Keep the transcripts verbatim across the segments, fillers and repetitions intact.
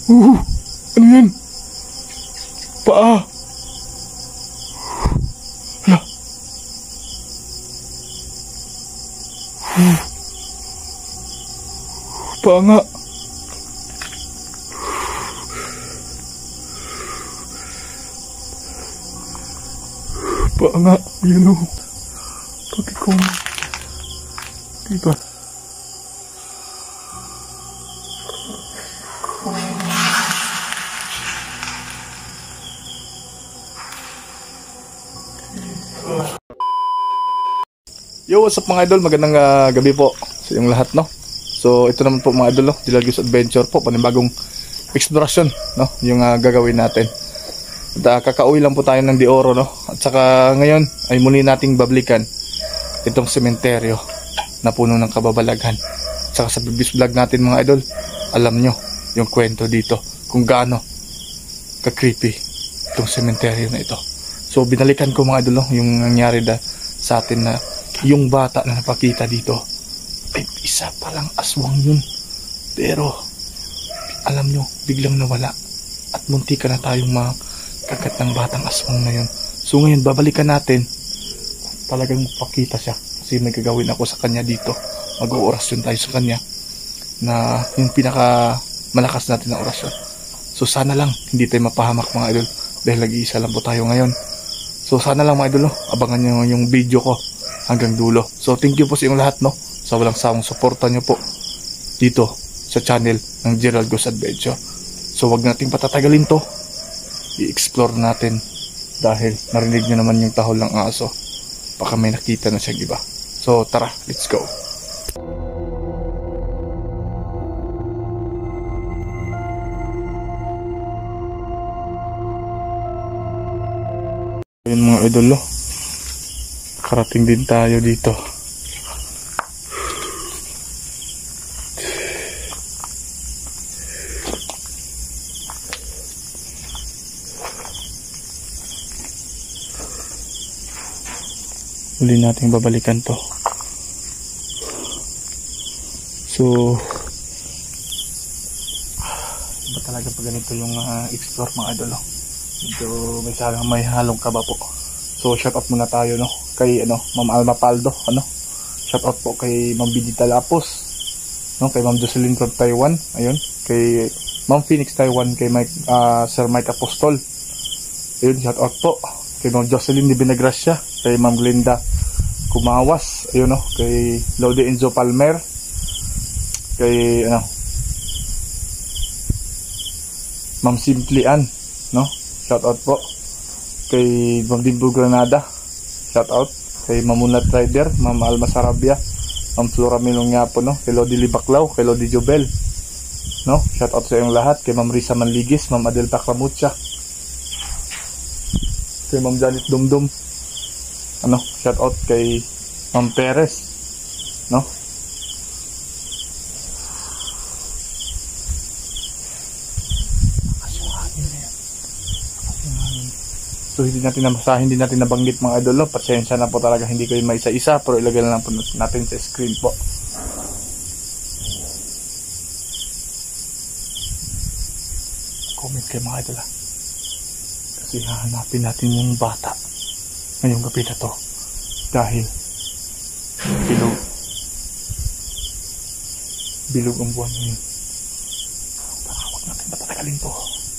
Uh, ano yan? Paa. Hala. Uh. Paa nga. Paa nga. Yan o. Pagkikong. Diba? Yo, what's up mga idol? Magandang uh, gabi po sa inyong lahat, no? So, ito naman po mga idol, no? Dilalgos Adventure po, panibagong eksplorasyon, no? Yung uh, gagawin natin. At uh, kakauwi lang po tayo ng De Oro, no? At saka ngayon ay muli nating bablikan itong sementeryo na puno ng kababalaghan. At saka sa previous vlog natin mga idol, alam nyo yung kwento dito kung gaano ka-creepy itong sementeryo na ito. So, binalikan ko mga idol, no? Yung nangyari da sa atin na yung bata na napakita dito ay isa palang aswang yun, pero alam nyo, biglang nawala at munti ka na tayong makagat ng batang aswang na yun. So ngayon babalikan natin kung talagang magpakita siya, kasi may gagawin ako sa kanya dito. Mag-oorasyon tayo sa kanya na yung pinaka malakas natin na orasyon. So sana lang hindi tayo mapahamak mga idol, dahil nag-iisa lang po tayo ngayon. So sana lang mga idol, no? Abangan nyo yung video ko hanggang dulo. So thank you po sa inyong lahat, no, sa walang sawang suporta nyo po dito sa channel ng Gerald Goes Adventure. So wag nating patatagalin to, i-explore natin, dahil narinig nyo naman yung tahol ng aso, baka may nakita na siyang iba. So tara, let's go. Ayun mga idol, no? Karating din tayo dito. Uli nating babalikan to. So iba talaga pag ganito yung uh, explore mga idol, no? Medyo may salang may halong kaba po. So shout out muna tayo, no, kay ano, Ma'am Alma Paldo, ano. Shout out po kay Ma'am Bidita Lapos, no, kay Ma'am Jocelyn from Taiwan, ayun, kay Ma'am Phoenix Taiwan, kay Mike, uh, Sir Mike Apostol. Ayun, shout out po kay Ma'am Jocelyn de Benagracia, kay Ma'am Glenda Kumawas, ayun, no, kay Lodi Enzo Palmer, kay ano, Ma'am Simply Ann, no, shout out po kay Ma'am Dimbo Granada, shout out kay Mamunat Rider, Ma'am Alma Sarabia, Ma'am Flora Milong Yapo, no, kay Lodi Libaklaw, kay Lodi Jobel, no, shout out sa inyong lahat, kay Ma'am Risa Manligis, Ma'am Adel Takramucha, kay Ma'am Janet Dumdum, ano, shout out kay Ma'am Perez, no. So hindi natin nabasahin, hindi natin nabanggit mga idol, no? Pasensya na po talaga, hindi ko yung may isa-isa, pero ilagay na lang po natin sa screen po. Comment kayo mga idol, ha? Kasi hahanapin natin yung bata ngayong gabi na to, dahil bilog bilog ang buwan ngayon. Huwag natin patatagalin to.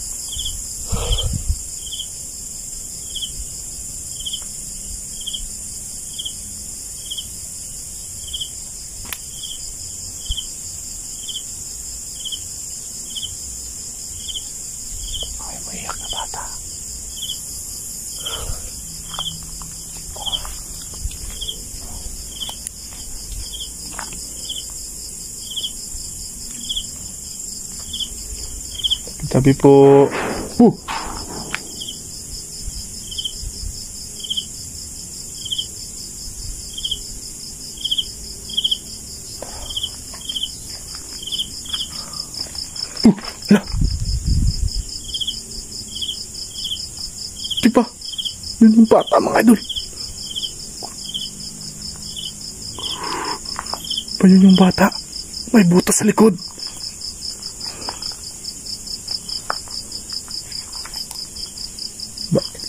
Tabi po. Uh. Uh, hala. Diba? Yun yung bata mga idol. Pa yun yung bata. May butas sa likod.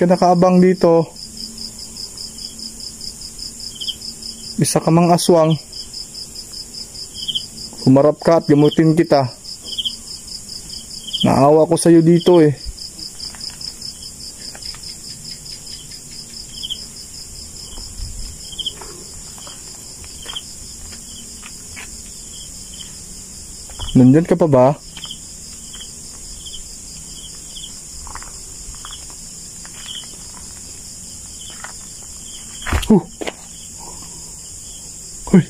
ka nakaabang dito? Isa ka mang aswang. Humarap ka at gamutin kita. Naawa ko sa'yo dito eh. Nandyan ka pa ba? Huh. Hoy.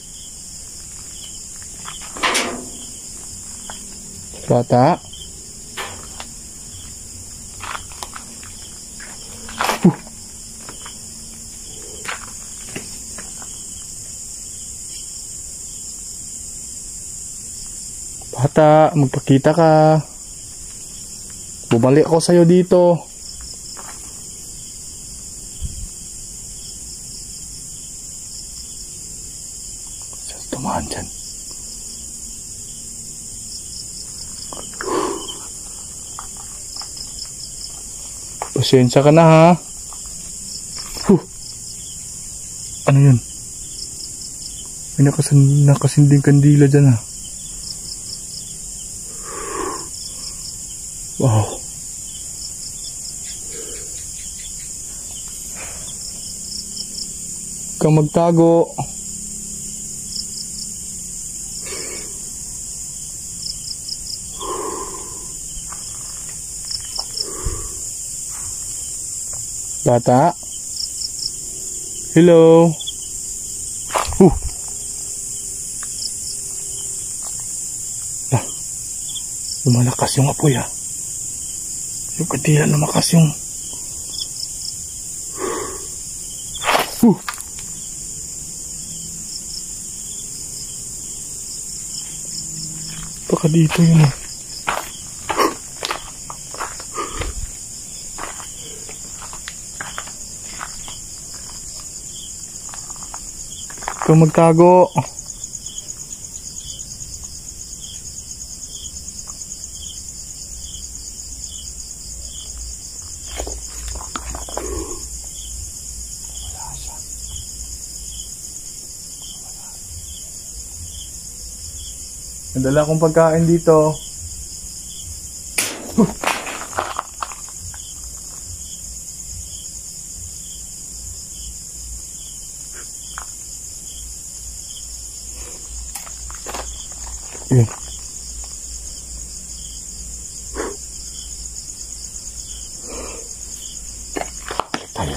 Bata. Huh. Bata, magpakita ka. Bumalik ako sa'yo dito. Saan tumaan dyan? Pasensya ka na ha. Huh. Ano yun? May nakasin nakasinding kandila dyan ha. Wow. Kang magtago. Bata. Hello. Uh. Ah. Lumalakas yung apoy ah. Yung kandila lumakas yung uh. Baka dito yun eh. Ikaw magtago. Nadala akong pagkain dito. Huh. Yun. Tayo.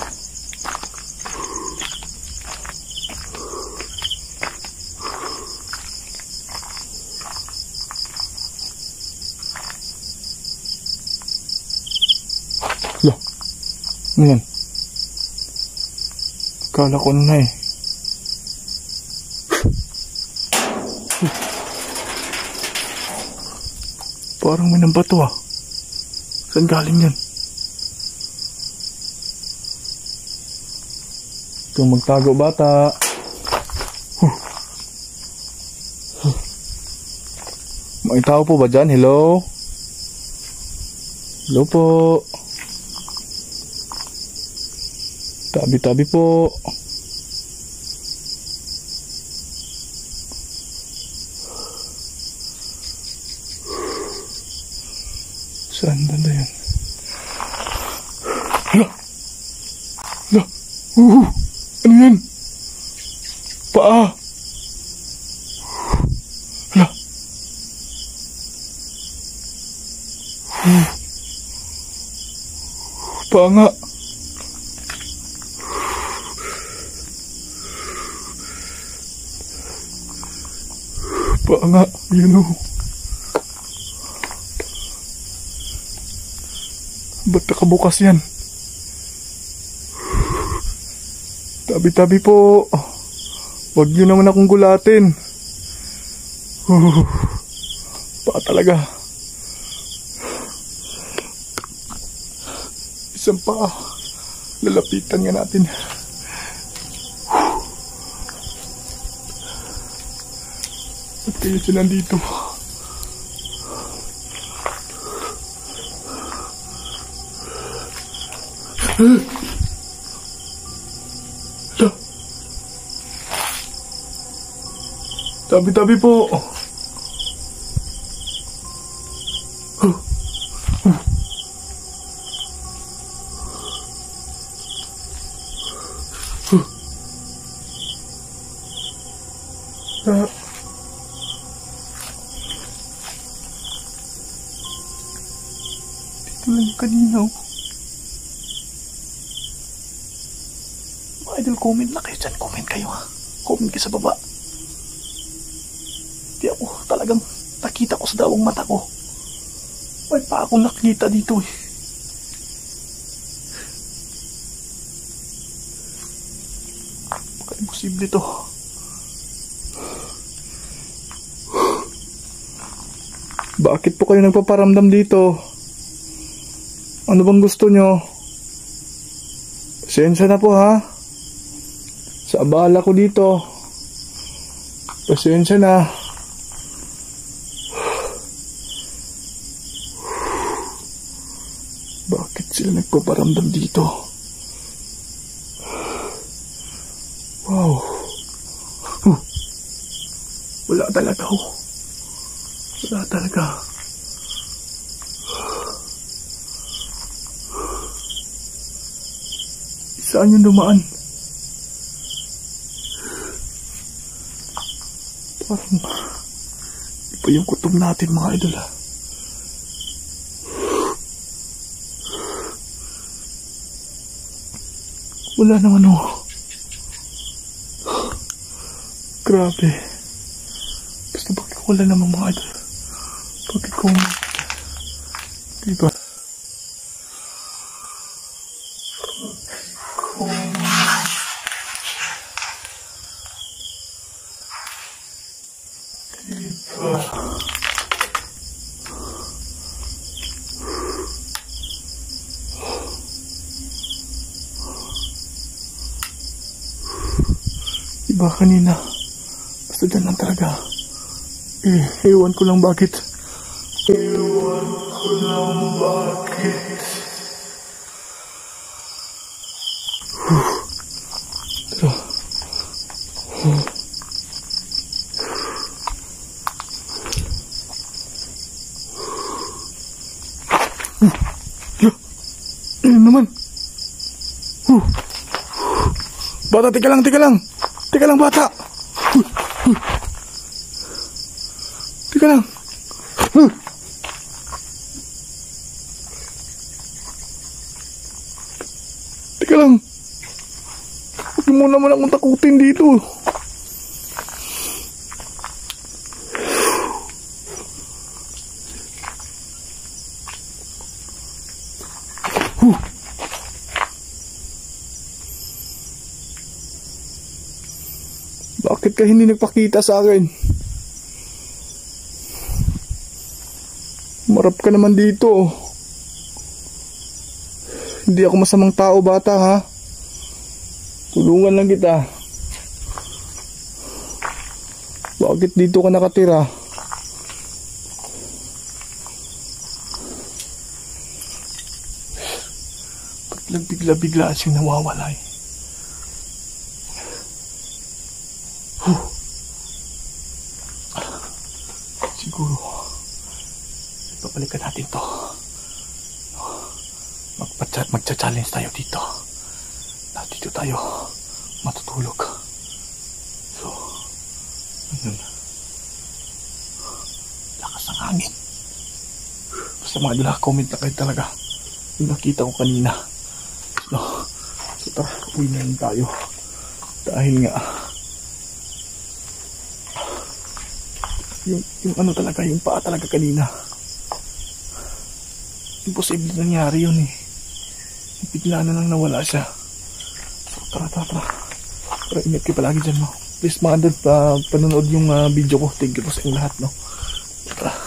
Lah, ano yan? Kala ko na eh. Parang may nambato ah. Saan galing yan? Ikaw magtago bata. Huh. Huh. May tao po ba dyan? Hello? Hello po. Tabi-tabi po. Saan banda yan? Hala! Hala! Uh! Ano yan? Paa! Hala! Uh! Paa nga! Paa nga! Yun o! Ba't nakabukas yan? Tabi-tabi po. Huwag nyo naman akong gulatin. Uh, pa talaga. Isang pa. Lalapitan nga natin. Ba't kayo sila dito? Hala. Tabi-tabi po. Ah. Dito lang yung kanina. Mga idol, comment na kayo dyan. Comment kayo ha. Comment kayo sa baba. Di ako talagang nakita ko sa dalawang mata ko. May pa akong nakita dito eh. Baka imposible to. Bakit po kayo nagpaparamdam dito? Ano bang gusto nyo? Pasensya na po ha. Sa abala ko dito. Pasensya na. Bakit sila nagpaparamdam dito? Wow. Huh. Wala talaga ho. Wala talaga. Saan yung dumaan? Parang iba yung kutob natin mga idol ha. Wala nang ano. Grabe. Basta bakit wala namang mga idol? Bakit ko diba? Diba kanina? Basta dyan lang talaga. Eh, ewan ko lang bakit. Ewan ko lang bakit. Huh. Tara. Huh. Huh. Yeah. Ayun naman. Huh. Bata, tika lang, tika lang. Tika lang, bata. Huh. Huh. Tika lang. Huh. Tika lang. Huwag mo naman akong takutin dito. Huh. Bakit ka hindi nagpakita sa akin? Marap ka naman dito. Hindi ako masamang tao, bata ha. Tulungan lang kita. Bakit dito ka nakatira? Ba't bigla-bigla siyang nawawala eh? Huh. Siguro ipapalikan natin to. Magcha-challenge tayo dito. Na dito tayo matutulog. So, ayun. Lakas ng hangin. Basta mga idol, comment na kayo talaga. Yung nakita ko kanina. So, so tara, uwi na rin tayo. Dahil nga yung, yung ano talaga, yung paa talaga kanina, imposible nangyari yun eh. Bigla na lang nawala siya. So tara tara tara. Pero ingat kayo palagi dyan, no. Please mga idol, uh, panonood yung uh, video ko. Thank you po sa inyong lahat, no. Tara.